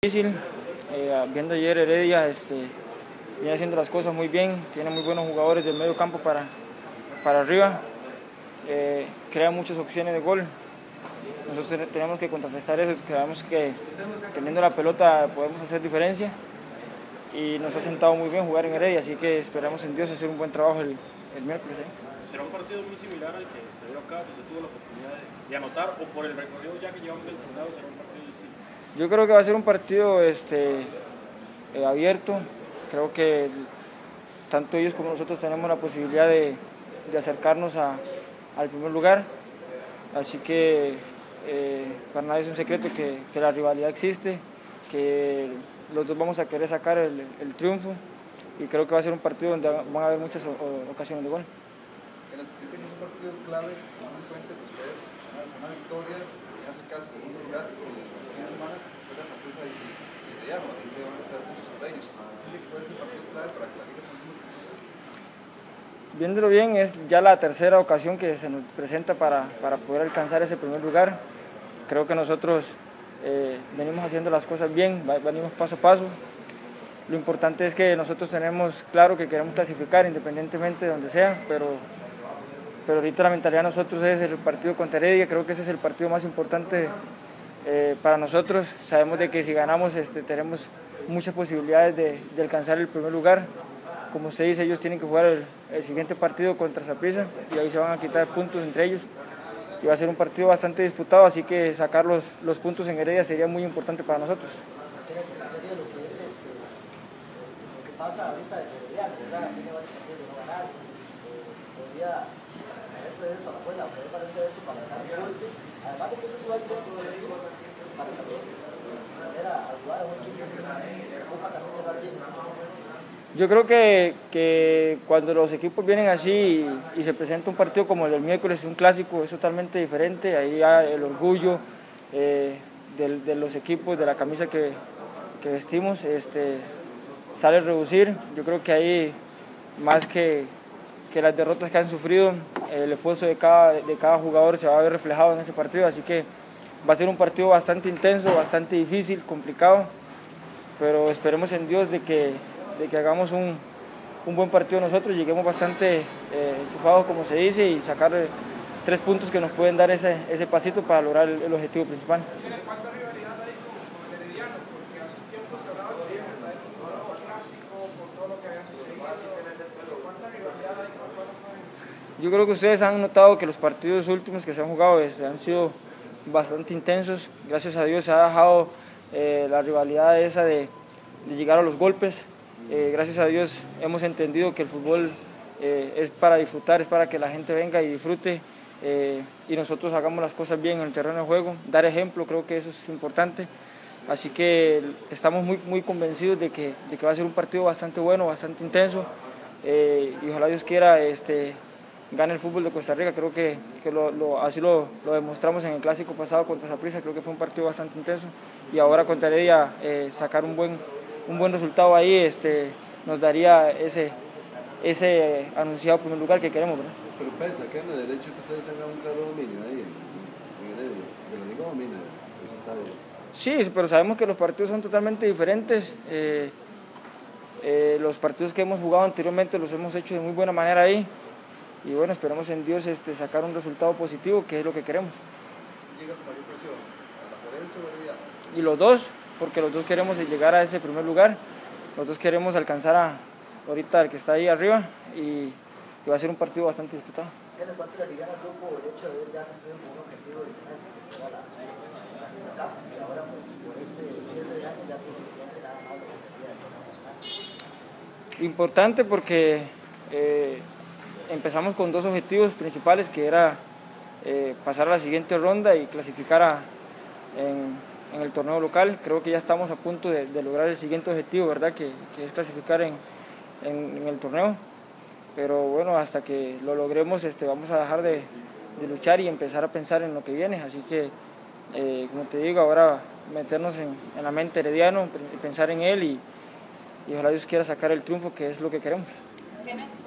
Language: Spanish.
Difícil, viendo ayer Heredia, viene haciendo las cosas muy bien, tiene muy buenos jugadores del medio campo para arriba, crea muchas opciones de gol. Nosotros tenemos que contrarrestar eso, creemos que teniendo la pelota podemos hacer diferencia y nos ha sentado muy bien jugar en Heredia, así que esperamos en Dios hacer un buen trabajo el miércoles. ¿Será un partido muy similar al que se dio acá, que se tuvo la oportunidad de anotar, o por el recorrido ya que llevamos del torneo será un partido distinto? Yo creo que va a ser un partido abierto. Creo que tanto ellos como nosotros tenemos la posibilidad de acercarnos al primer lugar. Así que para nadie es un secreto que la rivalidad existe, que los dos vamos a querer sacar el triunfo y creo que va a ser un partido donde van a haber muchas ocasiones de gol. El anticipo es un partido clave, tomando en cuenta que ustedes una victoria en acercarse al segundo lugar y en las 15 semanas juega Saprissa y Herediano, ahí se van a quedar puntos sobre ellos. ¿Siente que puede ser partido clave para que la liga se mantenga? Viéndolo bien, es ya la tercera ocasión que se nos presenta para poder alcanzar ese primer lugar. Creo que nosotros venimos haciendo las cosas bien, venimos paso a paso. Lo importante es que nosotros tenemos claro que queremos clasificar independientemente de donde sea, pero ahorita la mentalidad de nosotros es el partido contra Heredia. Creo que ese es el partido más importante para nosotros. Sabemos de que si ganamos tenemos muchas posibilidades de alcanzar el primer lugar. Como usted dice, ellos tienen que jugar el siguiente partido contra Saprissa y ahí se van a quitar puntos entre ellos. Y va a ser un partido bastante disputado, así que sacar los puntos en Heredia sería muy importante para nosotros. Lo que pasa ahorita desde Herediano, ¿verdad? Tiene varios partidos de no ganar. Podría caerse de eso a la cuela, podría caerse de eso para ganar un golpe. Además de que es un rival para también ayudar a un equipo que ocupa también cerrar bien. Yo creo que cuando los equipos vienen así y se presenta un partido como el del miércoles, un clásico, es totalmente diferente. Ahí ya el orgullo de los equipos, de la camisa que vestimos, sale a reducir. Yo creo que ahí, más que las derrotas que han sufrido, el esfuerzo de cada jugador se va a ver reflejado en ese partido. Así que va a ser un partido bastante intenso, bastante difícil, complicado, pero esperemos en Dios de que hagamos un buen partido nosotros, lleguemos bastante enchufados, como se dice, y sacar 3 puntos que nos pueden dar ese pasito para lograr el objetivo principal. ¿Cuánta rivalidad hay con el Herediano? Porque hace un tiempo se hablaba de hasta el nuevo clásico, por todo lo que había sucedido. ¿Cuánta rivalidad hay con el? Yo creo que ustedes han notado que los partidos últimos que se han jugado han sido bastante intensos. Gracias a Dios se ha dejado la rivalidad esa de llegar a los golpes. Gracias a Dios hemos entendido que el fútbol es para disfrutar, es para que la gente venga y disfrute y nosotros hagamos las cosas bien en el terreno de juego, dar ejemplo, creo que eso es importante. Así que estamos muy convencidos de que va a ser un partido bastante bueno, bastante intenso y ojalá Dios quiera gane el fútbol de Costa Rica. Creo que así lo demostramos en el clásico pasado contra Saprissa. Creo que fue un partido bastante intenso y ahora contra Heredia sacar un buen resultado ahí nos daría ese anunciado primer lugar que queremos, ¿verdad? Pero pensa que en el derecho que ustedes tengan un claro dominio ahí en Heredia, de la liga domina ese estadio. Sí, pero sabemos que los partidos son totalmente diferentes. Los partidos que hemos jugado anteriormente los hemos hecho de muy buena manera ahí y bueno, esperemos en Dios sacar un resultado positivo, que es lo que queremos. ¿Llega con mayor presión a la Forense o Heredia? Y los dos, porque los dos queremos llegar a ese primer lugar, los dos queremos alcanzar ahorita al que está ahí arriba y va a ser un partido bastante disputado. ¿En cuanto a Herediano, grupo el hecho de haber ya cumplido con un objetivo de semestre, la y ahora pues por este cierre de año ya tiene nada más lo que sería el torneo nacional? Importante porque empezamos con 2 objetivos principales, que era pasar a la siguiente ronda y clasificar en el torneo local. Creo que ya estamos a punto de lograr el siguiente objetivo, ¿verdad? Que es clasificar en el torneo. Pero bueno, hasta que lo logremos vamos a dejar de luchar y empezar a pensar en lo que viene. Así que, como te digo, ahora meternos en la mente Herediano, pensar en él y ojalá Dios quiera sacar el triunfo, que es lo que queremos.